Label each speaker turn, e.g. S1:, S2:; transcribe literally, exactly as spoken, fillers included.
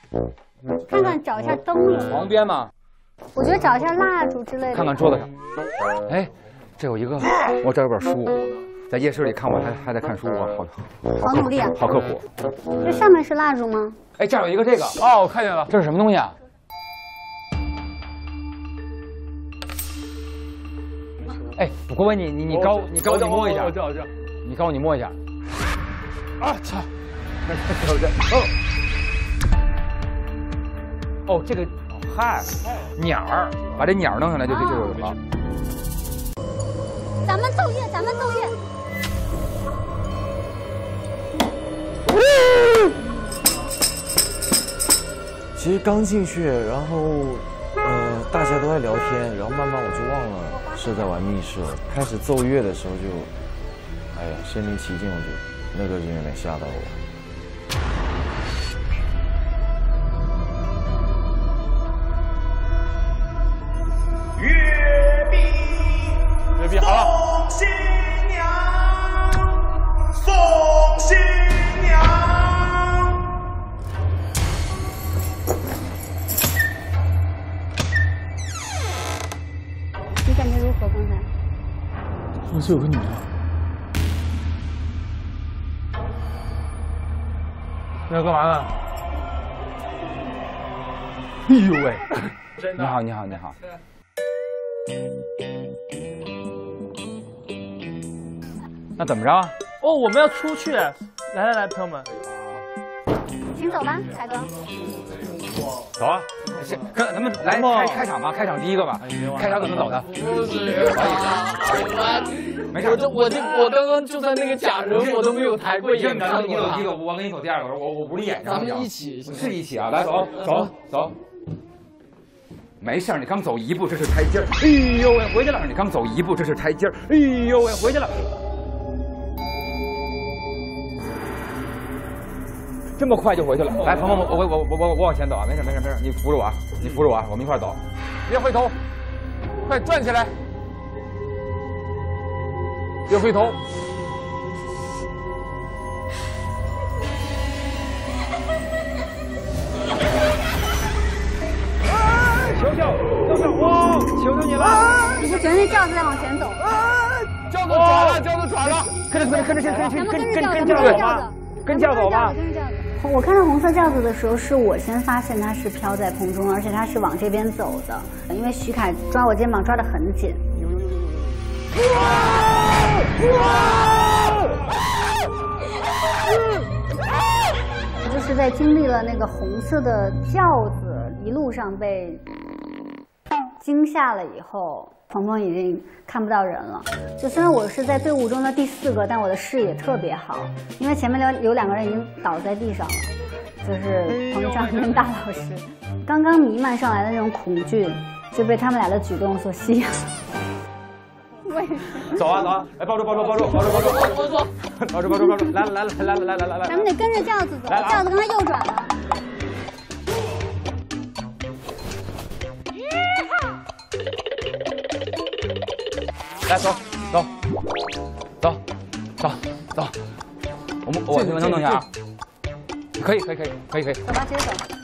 S1: 看看找一下灯笼。
S2: 床边嘛。
S1: 我觉得找一下蜡烛之类的。
S2: 看看桌子上。哎，这有一个，我这有本书，在夜市里看我还还在看书，我好
S1: 好努力啊，
S2: 好刻苦。
S1: 这上面是蜡烛吗？
S2: 哎，这儿有一个这个。哦，我看见了，这是什么东西啊？ 哎，我过问你，你你高你高你摸一下，
S3: 我知道我知道，
S2: 你高你摸一下。啊操！有这哦，哦这个嗨，鸟儿，把这鸟儿弄上来就就就有了。
S1: 咱们奏乐，咱们奏乐。
S4: 其实刚进去，然后呃大家都在聊天，然后慢慢我就忘了。 是在玩密室了，开始奏乐的时候就，哎呀，身临其境，我就那个人有点吓到我。
S3: 月饼，月饼好了。送新娘，送新娘。
S1: 你感觉如何？刚才？
S3: 好像有个女的。你要干嘛呢？
S2: 哎呦喂！你好，你好，你好。那怎么着？
S3: 哦，我们要出去！来来来，朋友们，
S1: 请走吧，凯哥。
S2: 走啊！先跟咱们来开开场吧，开场第一个吧。开场怎么走的？没事，
S5: 我这我这我刚刚就算那个假人我都没有抬过眼看
S2: 你走
S5: 过
S2: 第一个，我跟你走第二个，我我不是演上。
S5: 咱们一起
S2: 是一起啊！来走走走。没事，你刚走一步，这是台阶儿。哎呦喂，回去了！你刚走一步，这是台阶儿。哎呦喂，回去了。这么快就回去了？来，鹏鹏，我我我我我我往前走啊！没事没事没事，你扶着我啊！你扶着我啊！我们一块儿走，别回头，快转起来，别回头。求求求求我，求求你了！
S1: 你不觉得那轿子在往前走？
S3: 轿子转了，轿子转了，
S2: 跟着跟着跟着跟着
S1: 咱们
S2: 跟
S1: 跟着轿子，
S2: 跟跟
S1: 跟着轿
S2: 轿
S1: 子，
S2: 跟轿走吧。
S1: 跟着轿子。我看到红色轿子的时候，是我先发现它是飘在空中，而且它是往这边走的，因为徐凯抓我肩膀抓得很紧。我就是在经历了那个红色的轿子一路上被惊吓了以后，鹏鹏已经看不到人了。就虽然我是在队伍中的第四个，但我的视野特别好，因为前面有有两个人已经倒在地上了，就是彭章跟大老师。刚刚弥漫上来的那种恐惧，就被他们俩的举动所吸引了。
S2: 走啊走啊！来抱住抱住抱住抱住抱住抱住抱住抱住抱住！来来来来来来来来！
S1: 咱们得跟着轿子走，轿子刚才右转了。
S2: 来走走走走走，我们我我能弄一下啊！可以可以可以可以可以。
S1: 走吧，接着走。